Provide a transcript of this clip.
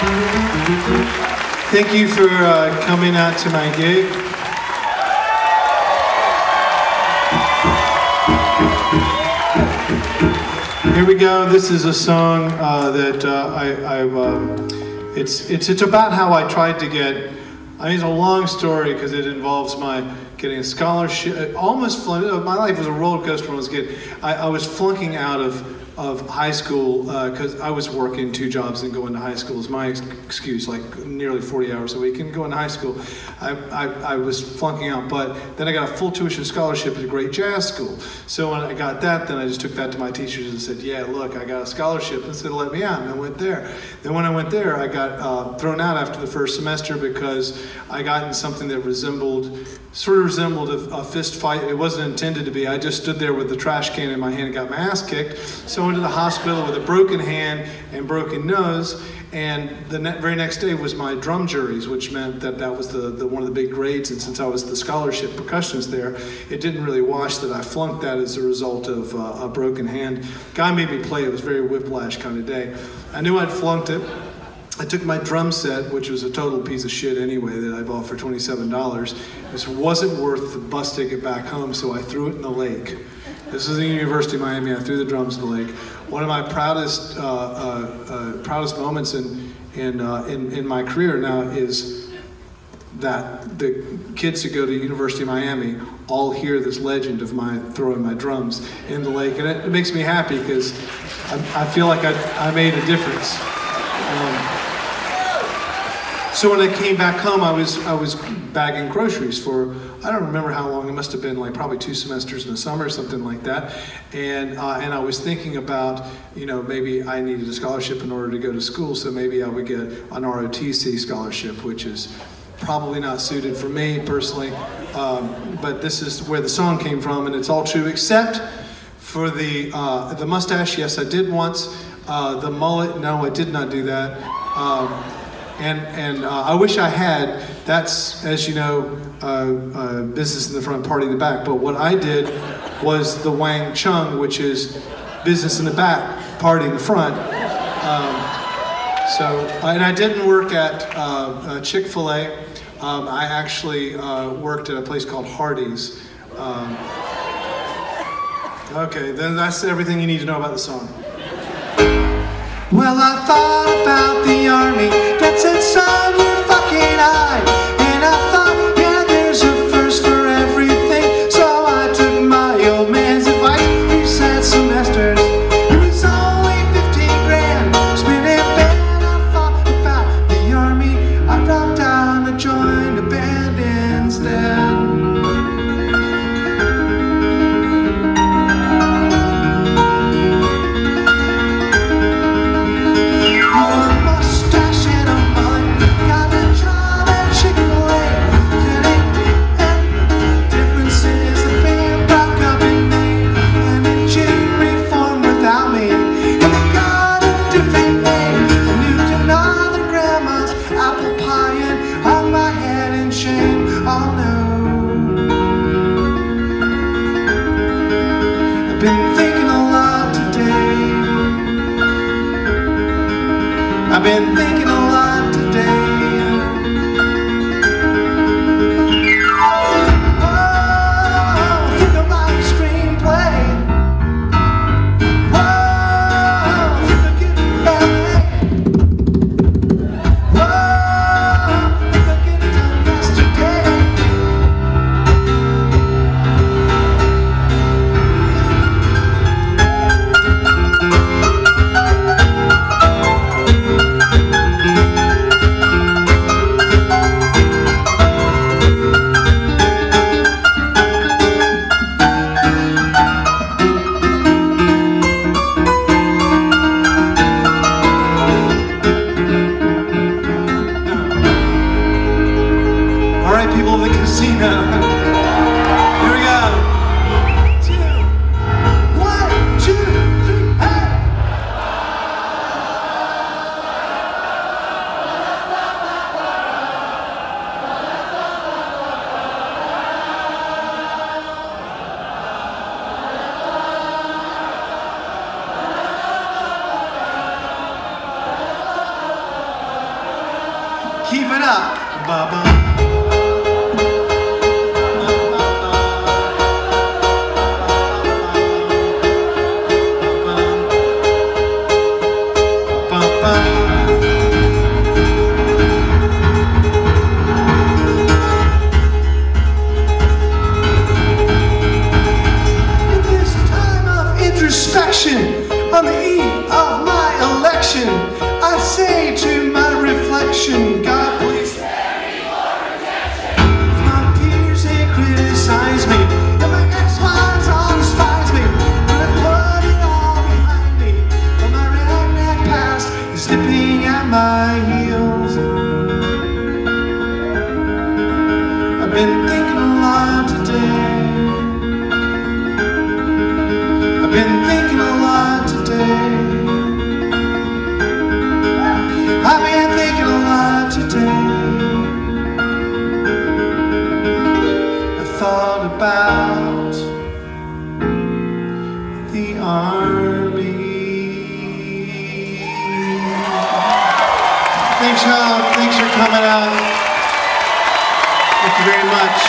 Thank you for coming out to my gig. Here we go. This is a song that it's about how I tried to get. I mean, it's a long story because it involves my getting a scholarship. Almost my life was a roller coaster when I was a kid. I was flunking out of high school because I was working 2 jobs and going to high school is my excuse, like nearly 40 hours a week and going to high school. I was flunking out, but then I got a full tuition scholarship at a great jazz school. So when I got that, then I just took that to my teachers and said, yeah, look, I got a scholarship, and said, let me out, and I went there. Then when I went there, I got thrown out after the first semester because I got in something that sort of resembled a fist fight. It wasn't intended to be. I just stood there with the trash can in my hand and got my ass kicked. So I went to the hospital with a broken hand and broken nose. And the very next day was my drum juries, which meant that was one of the big grades. And since I was the scholarship percussionist there, it didn't really wash that I flunked that as a result of a broken hand. Guy made me play. It was a very whiplash kind of day. I knew I'd flunked it. I took my drum set, which was a total piece of shit anyway, that I bought for $27. This wasn't worth the bus ticket back home, so I threw it in the lake. This is the University of Miami. I threw the drums in the lake. One of my proudest moments in my career now is that the kids that go to University of Miami all hear this legend of my throwing my drums in the lake, and it makes me happy because I feel like I made a difference. So when I came back home, I was bagging groceries for, I don't remember how long, it must have been like probably 2 semesters in the summer, something like that. And I was thinking about, maybe I needed a scholarship in order to go to school, so maybe I would get an ROTC scholarship, which is probably not suited for me personally. But this is where the song came from, and it's all true except for the mustache. Yes, I did once. The mullet, no, I did not do that. And I wish I had. That's, as you know, business in the front, party in the back. But what I did was the Wang Chung, which is business in the back, party in the front. And I didn't work at Chick-fil-A. I actually worked at a place called Hardee's. Okay, then that's everything you need to know about the song. Well, I thought about the army that said, son, you're fucking high. And I thought, yeah, there's a first for everything. So I took my old man's advice. He said semesters, it was only 15 grand. Spinning band, I thought about the army. I dropped down to join the band instead. I've been thinking a lot today. Think about a screenplay. Think of getting ballet. Think of getting done yesterday. Keep it up. Ba-ba. On the eve of my election, I say to my reflection, God please spare me more protection. My peers, they criticize me, and my ex-wives all despise me, but I put it all behind me, but my redneck past is nipping at my heels. I've been thinking a lot today. I've been thinking a lot today. I've been thinking a lot today. I thought about the army. Thanks, y'all. Thanks for coming out. Thank you very much.